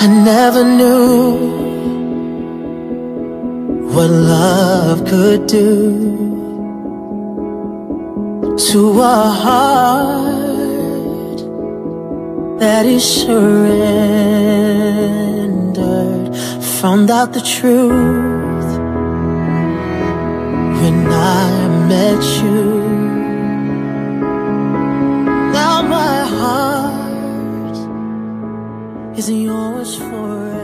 I never knew what love could do to a heart that is surrendered. Found out the truth when I met you. Now my heart is yours forever.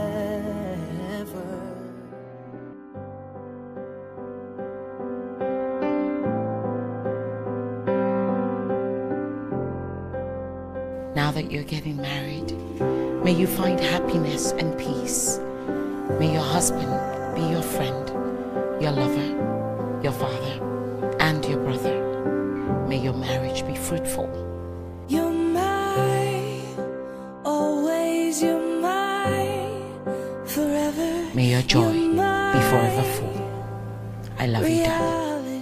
Now that you're getting married, may you find happiness and peace. May your husband be your friend, your lover, your father, and your brother. May your marriage be fruitful. You're mine, always you're mine, forever. May your joy be forever full. I love you, darling.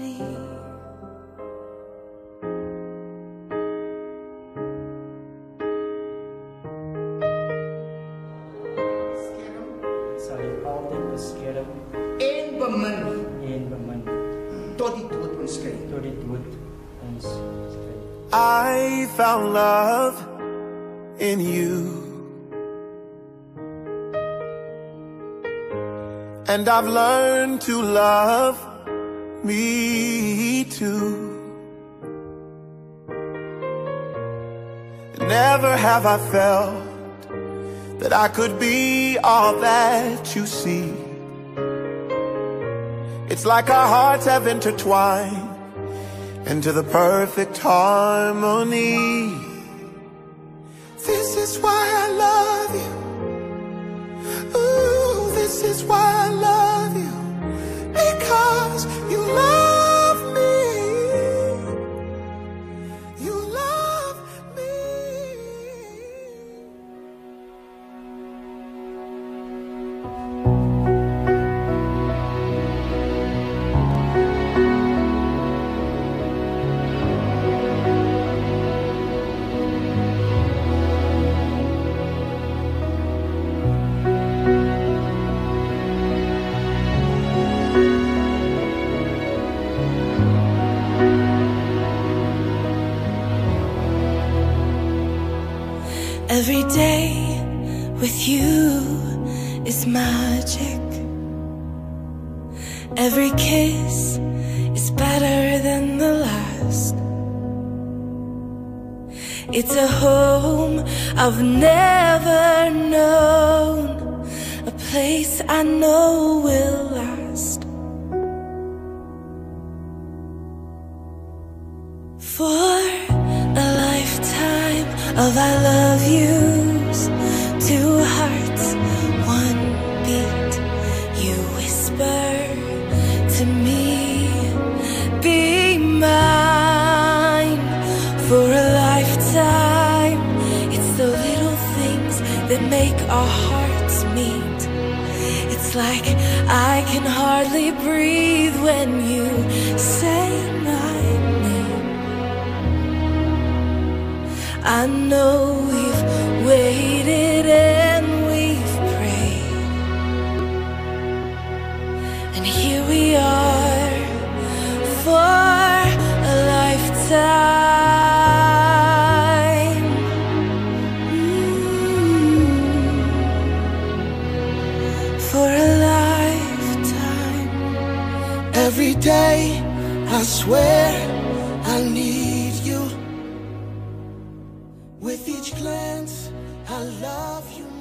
Sal altyd beskerm en bemin en bemin tot die dood ons skei. tot die dood ons skei. I found love in you, and I've learned to love me too. Never have I felt that I could be all that you see. It's like our hearts have intertwined into the perfect harmony. This is why I love you. Ooh, this is why I love you. Because you love me. You love me. Every day with you is magic. Every kiss is better than the last. It's a home I've never known, a place I know will last. For a lifetime of I love yous, two hearts, one beat. You whisper to me, be mine. For a lifetime, it's the little things that make our hearts meet. It's like I can hardly breathe when you say my name. I know we've waited and we've prayed, and here we are for a lifetime. For a lifetime. Every day, I swear I need you. With each glance, I love you more.